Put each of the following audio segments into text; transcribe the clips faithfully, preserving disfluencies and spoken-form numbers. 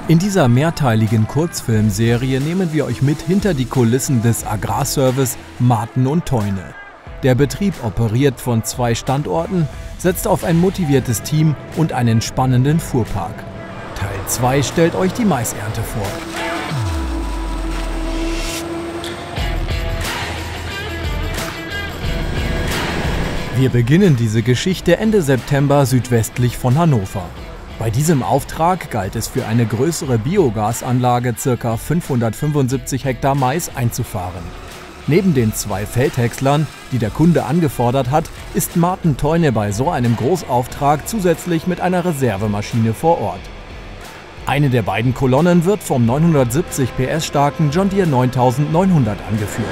In dieser mehrteiligen Kurzfilmserie nehmen wir euch mit hinter die Kulissen des Agrarservice Marten und Theune. Der Betrieb operiert von zwei Standorten, setzt auf ein motiviertes Team und einen spannenden Fuhrpark. Teil zwei stellt euch die Maisernte vor. Wir beginnen diese Geschichte Ende September südwestlich von Hannover. Bei diesem Auftrag galt es für eine größere Biogasanlage ca. fünfhundertfünfundsiebzig Hektar Mais einzufahren. Neben den zwei Feldhäckslern, die der Kunde angefordert hat, ist Marten Theune bei so einem Großauftrag zusätzlich mit einer Reservemaschine vor Ort. Eine der beiden Kolonnen wird vom neunhundertsiebzig P S starken John Deere neuntausendneunhundert angeführt.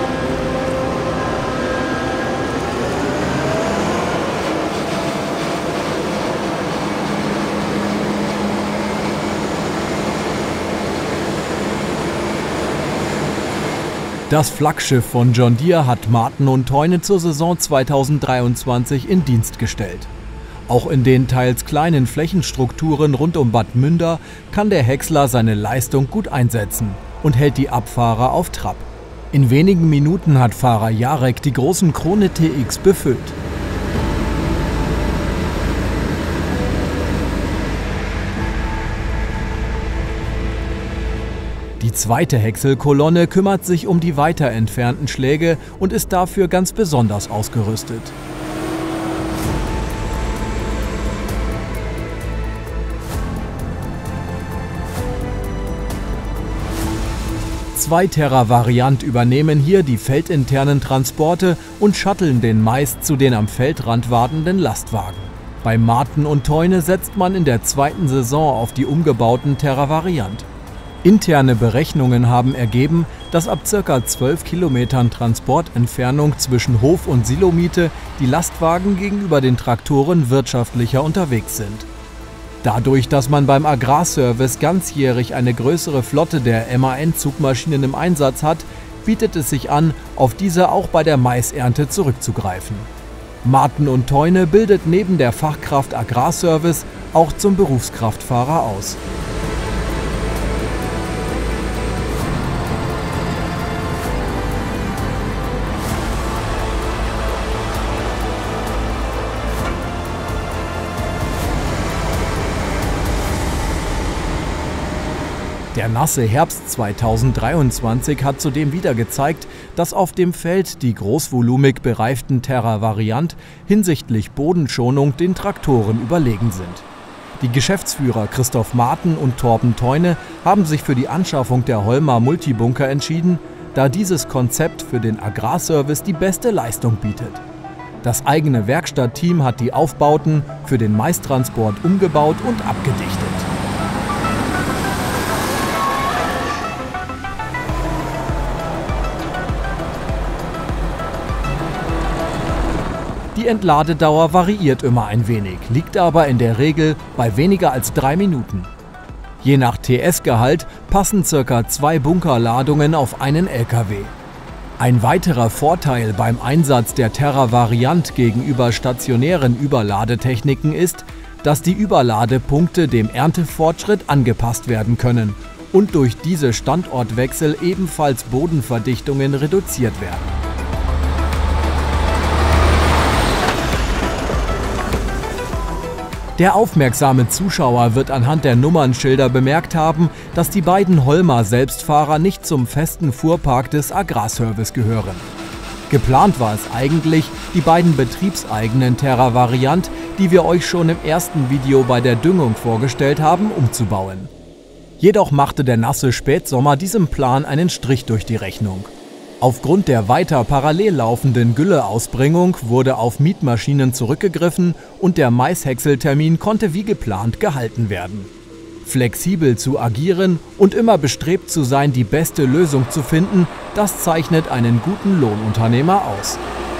Das Flaggschiff von John Deere hat Marten und Theune zur Saison zweitausenddreiundzwanzig in Dienst gestellt. Auch in den teils kleinen Flächenstrukturen rund um Bad Münder kann der Häcksler seine Leistung gut einsetzen und hält die Abfahrer auf Trab. In wenigen Minuten hat Fahrer Jarek die großen Krone T X befüllt. Die zweite Häckselkolonne kümmert sich um die weiter entfernten Schläge und ist dafür ganz besonders ausgerüstet. Zwei Terra Variant übernehmen hier die feldinternen Transporte und shutteln den Mais zu den am Feldrand wartenden Lastwagen. Bei Marten und Theune setzt man in der zweiten Saison auf die umgebauten Terra Variant. Interne Berechnungen haben ergeben, dass ab ca. zwölf Kilometern Transportentfernung zwischen Hof- und Silomiete die Lastwagen gegenüber den Traktoren wirtschaftlicher unterwegs sind. Dadurch, dass man beim Agrarservice ganzjährig eine größere Flotte der M A N-Zugmaschinen im Einsatz hat, bietet es sich an, auf diese auch bei der Maisernte zurückzugreifen. Marten und Theune bildet neben der Fachkraft Agrarservice auch zum Berufskraftfahrer aus. Der nasse Herbst zweitausenddreiundzwanzig hat zudem wieder gezeigt, dass auf dem Feld die großvolumig bereiften Terra Variant hinsichtlich Bodenschonung den Traktoren überlegen sind. Die Geschäftsführer Christoph Marten und Torben Theune haben sich für die Anschaffung der Holmer Multibunker entschieden, da dieses Konzept für den Agrarservice die beste Leistung bietet. Das eigene Werkstattteam hat die Aufbauten für den Maistransport umgebaut und abgedichtet. Die Entladedauer variiert immer ein wenig, liegt aber in der Regel bei weniger als drei Minuten. Je nach T S-Gehalt passen ca. zwei Bunkerladungen auf einen L K W. Ein weiterer Vorteil beim Einsatz der Terra Variant gegenüber stationären Überladetechniken ist, dass die Überladepunkte dem Erntefortschritt angepasst werden können und durch diese Standortwechsel ebenfalls Bodenverdichtungen reduziert werden. Der aufmerksame Zuschauer wird anhand der Nummernschilder bemerkt haben, dass die beiden Holmer Selbstfahrer nicht zum festen Fuhrpark des Agrarservice gehören. Geplant war es eigentlich, die beiden betriebseigenen Terra Variant, die wir euch schon im ersten Video bei der Düngung vorgestellt haben, umzubauen. Jedoch machte der nasse Spätsommer diesem Plan einen Strich durch die Rechnung. Aufgrund der weiter parallel laufenden Gülleausbringung wurde auf Mietmaschinen zurückgegriffen und der Maishäckseltermin konnte wie geplant gehalten werden. Flexibel zu agieren und immer bestrebt zu sein, die beste Lösung zu finden, das zeichnet einen guten Lohnunternehmer aus.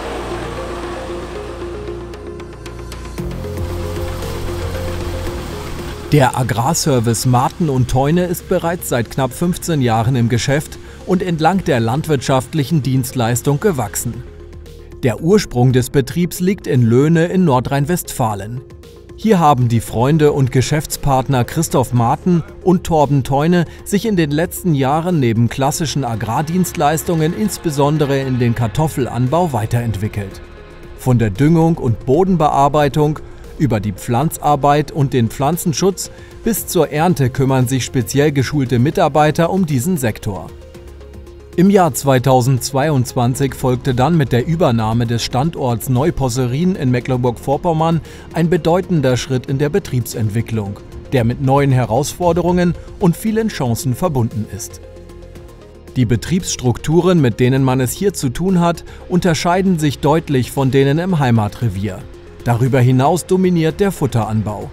Der Agrarservice Marten und Theune ist bereits seit knapp fünfzehn Jahren im Geschäft und entlang der landwirtschaftlichen Dienstleistung gewachsen. Der Ursprung des Betriebs liegt in Löhne in Nordrhein-Westfalen. Hier haben die Freunde und Geschäftspartner Christoph Marten und Torben Theune sich in den letzten Jahren neben klassischen Agrardienstleistungen insbesondere in den Kartoffelanbau weiterentwickelt. Von der Düngung und Bodenbearbeitung über die Pflanzarbeit und den Pflanzenschutz bis zur Ernte kümmern sich speziell geschulte Mitarbeiter um diesen Sektor. Im Jahr zweitausendzweiundzwanzig folgte dann mit der Übernahme des Standorts Neuposserin in Mecklenburg-Vorpommern ein bedeutender Schritt in der Betriebsentwicklung, der mit neuen Herausforderungen und vielen Chancen verbunden ist. Die Betriebsstrukturen, mit denen man es hier zu tun hat, unterscheiden sich deutlich von denen im Heimatrevier. Darüber hinaus dominiert der Futteranbau.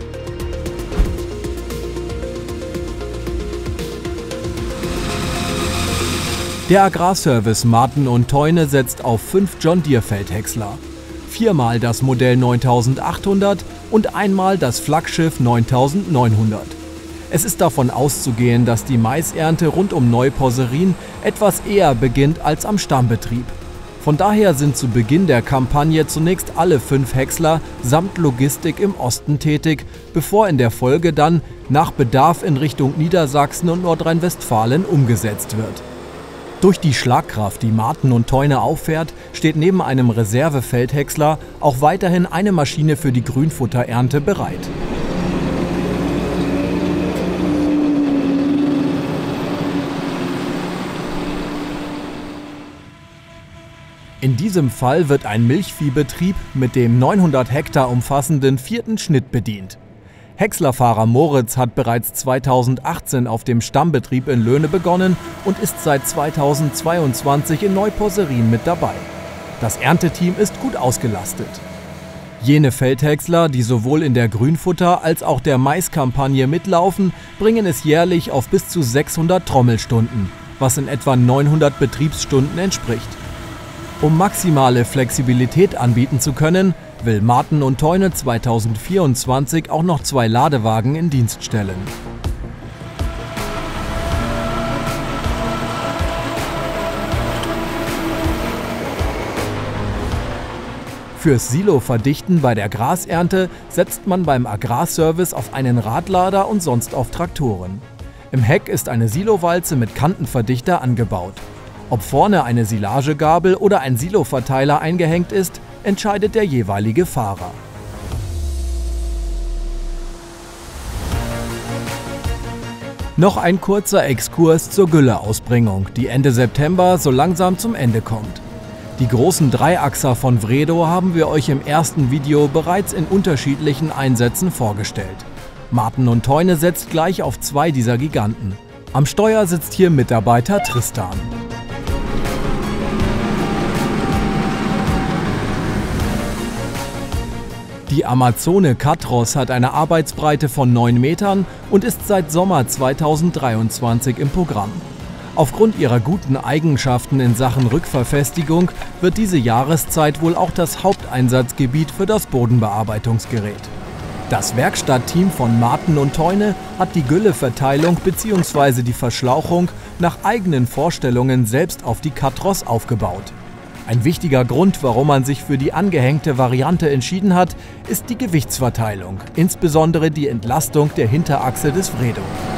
Der Agrarservice Marten und Theune setzt auf fünf John Deere Feldhäcksler, viermal das Modell neuntausendachthundert und einmal das Flaggschiff neuntausendneunhundert. Es ist davon auszugehen, dass die Maisernte rund um Neuposserin etwas eher beginnt als am Stammbetrieb. Von daher sind zu Beginn der Kampagne zunächst alle fünf Häcksler samt Logistik im Osten tätig, bevor in der Folge dann nach Bedarf in Richtung Niedersachsen und Nordrhein-Westfalen umgesetzt wird. Durch die Schlagkraft, die Marten und Theune auffährt, steht neben einem Reserve-Feldhäcksler auch weiterhin eine Maschine für die Grünfutterernte bereit. In diesem Fall wird ein Milchviehbetrieb mit dem neunhundert Hektar umfassenden vierten Schnitt bedient. Häckslerfahrer Moritz hat bereits zweitausendachtzehn auf dem Stammbetrieb in Löhne begonnen und ist seit zweitausendzweiundzwanzig in Neuposserin mit dabei. Das Ernteteam ist gut ausgelastet. Jene Feldhäcksler, die sowohl in der Grünfutter- als auch der Maiskampagne mitlaufen, bringen es jährlich auf bis zu sechshundert Trommelstunden, was in etwa neunhundert Betriebsstunden entspricht. Um maximale Flexibilität anbieten zu können, will Marten und Theune zweitausendvierundzwanzig auch noch zwei Ladewagen in Dienst stellen. Fürs Silo-Verdichten bei der Grasernte setzt man beim Agrarservice auf einen Radlader und sonst auf Traktoren. Im Heck ist eine Silowalze mit Kantenverdichter angebaut. Ob vorne eine Silagegabel oder ein Siloverteiler eingehängt ist, entscheidet der jeweilige Fahrer. Noch ein kurzer Exkurs zur Gülleausbringung, die Ende September so langsam zum Ende kommt. Die großen Dreiachser von Vredo haben wir euch im ersten Video bereits in unterschiedlichen Einsätzen vorgestellt. Marten und Theune setzt gleich auf zwei dieser Giganten. Am Steuer sitzt hier Mitarbeiter Tristan. Die Amazone Katros hat eine Arbeitsbreite von neun Metern und ist seit Sommer zweitausenddreiundzwanzig im Programm. Aufgrund ihrer guten Eigenschaften in Sachen Rückverfestigung wird diese Jahreszeit wohl auch das Haupteinsatzgebiet für das Bodenbearbeitungsgerät. Das Werkstattteam von Marten und Theune hat die Gülleverteilung bzw. die Verschlauchung nach eigenen Vorstellungen selbst auf die Katros aufgebaut. Ein wichtiger Grund, warum man sich für die angehängte Variante entschieden hat, ist die Gewichtsverteilung, insbesondere die Entlastung der Hinterachse des Vredo.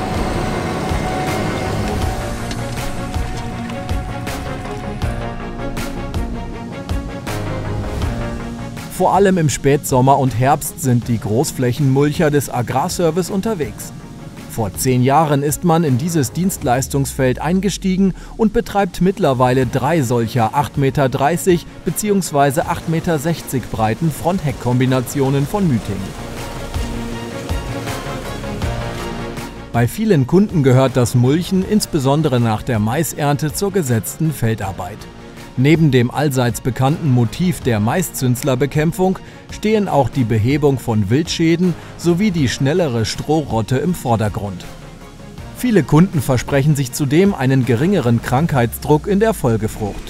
Vor allem im Spätsommer und Herbst sind die Großflächenmulcher des Agrarservice unterwegs. Vor zehn Jahren ist man in dieses Dienstleistungsfeld eingestiegen und betreibt mittlerweile drei solcher acht Meter dreißig bzw. acht Meter sechzig breiten Front-Heck-Kombinationen von Myting. Bei vielen Kunden gehört das Mulchen insbesondere nach der Maisernte zur gesetzten Feldarbeit. Neben dem allseits bekannten Motiv der Maiszünslerbekämpfung stehen auch die Behebung von Wildschäden sowie die schnellere Strohrotte im Vordergrund. Viele Kunden versprechen sich zudem einen geringeren Krankheitsdruck in der Folgefrucht.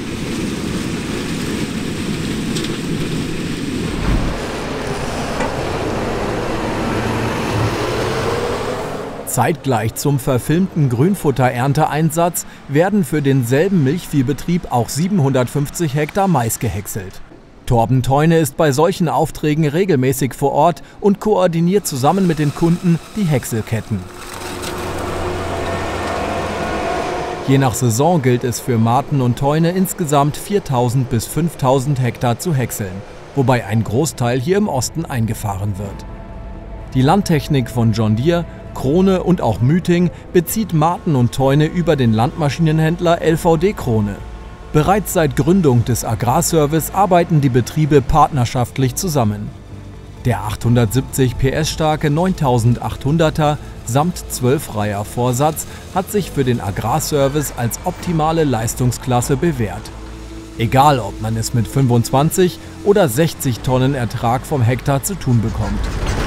Zeitgleich zum verfilmten Grünfutterernteeinsatz werden für denselben Milchviehbetrieb auch siebenhundertfünfzig Hektar Mais gehäckselt. Torben Theune ist bei solchen Aufträgen regelmäßig vor Ort und koordiniert zusammen mit den Kunden die Häckselketten. Je nach Saison gilt es für Marten und Theune insgesamt viertausend bis fünftausend Hektar zu häckseln, wobei ein Großteil hier im Osten eingefahren wird. Die Landtechnik von John Deere, Krone und auch Müting bezieht Marten und Theune über den Landmaschinenhändler L V D Krone. Bereits seit Gründung des Agrarservice arbeiten die Betriebe partnerschaftlich zusammen. Der achthundertsiebzig P S starke neuntausendachthunderter samt zwölf-Reiher-Vorsatz hat sich für den Agrarservice als optimale Leistungsklasse bewährt. Egal, ob man es mit fünfundzwanzig oder sechzig Tonnen Ertrag vom Hektar zu tun bekommt.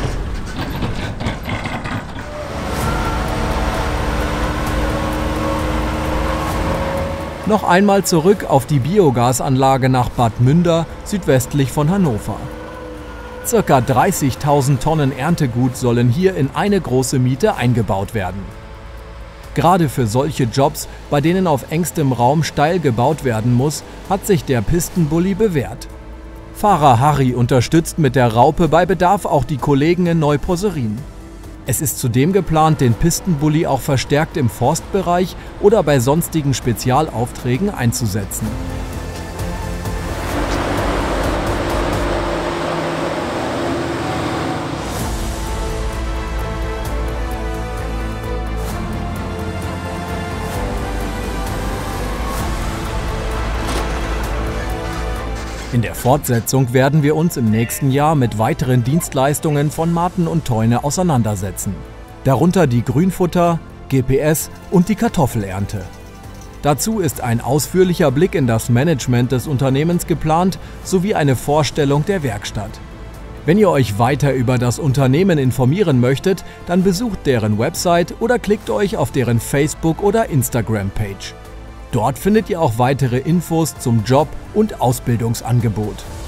Noch einmal zurück auf die Biogasanlage nach Bad Münder, südwestlich von Hannover. Circa dreißigtausend Tonnen Erntegut sollen hier in eine große Miete eingebaut werden. Gerade für solche Jobs, bei denen auf engstem Raum steil gebaut werden muss, hat sich der Pistenbully bewährt. Fahrer Harry unterstützt mit der Raupe bei Bedarf auch die Kollegen in Neuposserin. Es ist zudem geplant, den Pistenbully auch verstärkt im Forstbereich oder bei sonstigen Spezialaufträgen einzusetzen. In der Fortsetzung werden wir uns im nächsten Jahr mit weiteren Dienstleistungen von Marten und Theune auseinandersetzen. Darunter die Grünfutter, G P S und die Kartoffelernte. Dazu ist ein ausführlicher Blick in das Management des Unternehmens geplant, sowie eine Vorstellung der Werkstatt. Wenn ihr euch weiter über das Unternehmen informieren möchtet, dann besucht deren Website oder klickt euch auf deren Facebook- oder Instagram-Page. Dort findet ihr auch weitere Infos zum Job und Ausbildungsangebot.